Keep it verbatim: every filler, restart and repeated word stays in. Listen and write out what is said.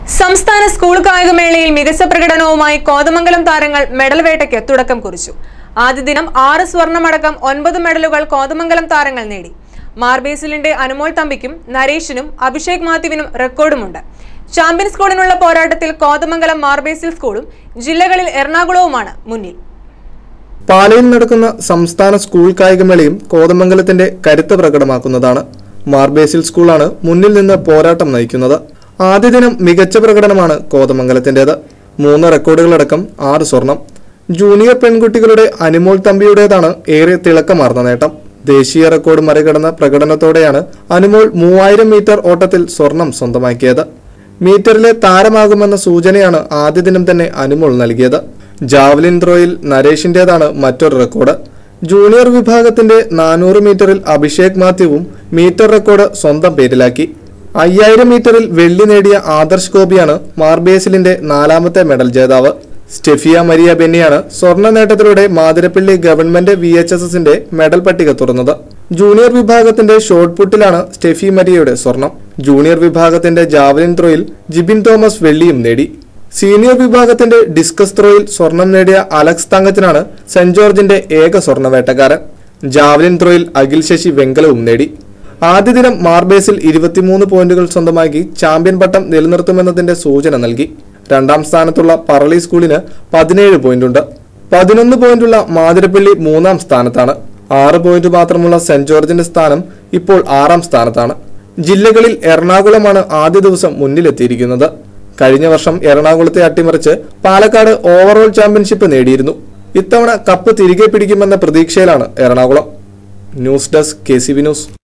സംസ്ഥാന സ്കൂൾ കായികമേളയിൽ മികച്ച പ്രകടനവുമായി കോതമംഗലം താരങ്ങൾ മെഡൽ വേട്ടയ്ക്ക് തുടക്കം കുറിച്ചു. ആദ്യ ദിനം ആറ് സ്വർണമടക്കം ഒൻപത് മെഡലുകൾ കോതമംഗലം താരങ്ങൾ നേടി. മാർബേസിലിന്റെ അനുമോൾ തമ്പിക്കും നരേഷിനും അഭിഷേക് മാത്യുവിനും റെക്കോർഡുമുണ്ട്. ചാമ്പ്യൻ സ്കൂളിനുള്ള പോരാട്ടത്തിൽ കോതമംഗലം മാർബേസിൽ സ്കൂളും ജില്ലകളിൽ എറണാകുളവുമാണ് മുന്നിൽ. പാലയിൽ നടക്കുന്ന സംസ്ഥാന സ്കൂൾ കായികമേളയും കോതമംഗലത്തിന്റെ കരുത്ത് പ്രകടമാക്കുന്നതാണ്. മാർബേസിൽ സ്കൂളാണ് മുന്നിൽ നിന്ന് പോരാട്ടം നയിക്കുന്നത്. ആദ്യ ദിനം മികച്ച പ്രകടനമാണ് കോതമംഗലത്തിൻ്റെത്. മൂന്ന് റെക്കോർഡുകളടക്കം ആറ് സ്വർണം. ജൂനിയർ പെൺകുട്ടികളുടെ അനുമോൾ തമ്പിയുടേതാണ് ഏറെ തിളക്കമാർന്ന നേട്ടം. ദേശീയ റെക്കോർഡ് മറികടന്ന പ്രകടനത്തോടെയാണ് അനുമോൾ മൂവായിരം മീറ്റർ ഓട്ടത്തിൽ സ്വർണം സ്വന്തമാക്കിയത്. മീറ്ററിലെ താരമാകുമെന്ന സൂചനയാണ് ആദ്യ ദിനം തന്നെ അനുമോൾ നൽകിയത്. ജാവലിൻ ത്രോയിൽ നരേഷിന്റേതാണ് മറ്റൊരു റെക്കോർഡ്. ജൂനിയർ വിഭാഗത്തിന്റെ നാനൂറ് മീറ്ററിൽ അഭിഷേക് മാത്യുവും മീറ്റർ റെക്കോർഡ് സ്വന്തം പേരിലാക്കി. അയ്യായിരം മീറ്ററിൽ വെള്ളി നേടിയ ആദർശ് ഗോപിയാണ് മാർബേസിലിന്റെ നാലാമത്തെ മെഡൽ ജേതാവ്. സ്റ്റെഫിയ മരിയ ബെന്നിയാണ് സ്വർണ്ണ നേട്ടത്തിലൂടെ Mathirappally government V H S എസിന്റെ മെഡൽ പട്ടിക തുറന്നത്. ജൂനിയർ വിഭാഗത്തിന്റെ ഷോട്ട് പുട്ടിലാണ് സ്റ്റെഫി മരിയയുടെ സ്വർണം. ജൂനിയർ വിഭാഗത്തിന്റെ ജാവലിൻ ത്രോയിൽ ജിബിൻ തോമസ് വെള്ളിയും നേടി. സീനിയർ വിഭാഗത്തിന്റെ ഡിസ്കസ് ത്രോയിൽ സ്വർണം നേടിയ അലക്സ് തങ്കച്ചനാണ് സെന്റ് ജോർജിന്റെ ഏക സ്വർണ്ണവേട്ടക്കാരൻ. ജാവലിൻ ത്രോയിൽ അഖിൽ ശശി വെങ്കലവും നേടി. ആദ്യ ദിനം മാർബേസിൽ ഇരുപത്തിമൂന്ന് പോയിന്റുകൾ സ്വന്തമാക്കി ചാമ്പ്യൻ പട്ടം നിലനിർത്തുമെന്നതിന്റെ സൂചന നൽകി. രണ്ടാം സ്ഥാനത്തുള്ള പറളി സ്കൂളിന് പതിനേഴ് പോയിന്റുണ്ട്. പതിനൊന്ന് പോയിന്റുള്ള മാതിരപ്പള്ളി മൂന്നാം സ്ഥാനത്താണ്. ആറ് പോയിന്റ് മാത്രമുള്ള സെന്റ് ജോർജിന്റെ സ്ഥാനം ഇപ്പോൾ ആറാം സ്ഥാനത്താണ്. ജില്ലകളിൽ എറണാകുളമാണ് ആദ്യ ദിവസം മുന്നിലെത്തിയിരിക്കുന്നത്. കഴിഞ്ഞ വർഷം എറണാകുളത്തെ അട്ടിമറിച്ച് പാലക്കാട് ഓവറോൾ ചാമ്പ്യൻഷിപ്പ് നേടിയിരുന്നു. ഇത്തവണ കപ്പ് തിരികെ പിടിക്കുമെന്ന പ്രതീക്ഷയിലാണ് Ernakulam. News desk K C V news.